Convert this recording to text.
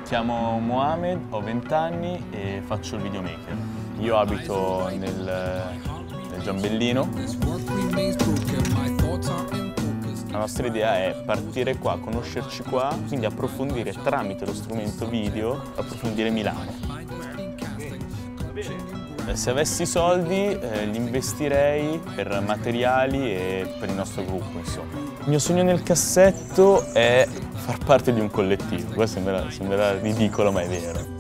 chiamo Mohamed, ho 20 anni e faccio il videomaker. Io abito nel Giambellino. La nostra idea è partire qua, conoscerci qua, quindi approfondire tramite lo strumento video, approfondire Milano. Se avessi soldi li investirei per materiali e per il nostro gruppo, insomma. Il mio sogno nel cassetto è far parte di un collettivo, questo sembrerà ridicolo ma è vero.